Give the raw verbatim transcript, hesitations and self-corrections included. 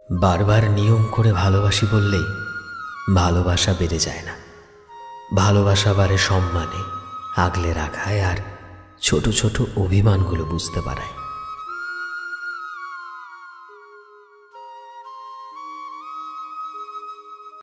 বারবার নিয়ম করে ভালোবাসি বললেই ভালোবাসা বেড়ে যায় না। ভালোবাসা বাড়ে সম্মানে, আগলে রাখায় আর ছোট ছোট অভিমানগুলো বুঝতে পারায়।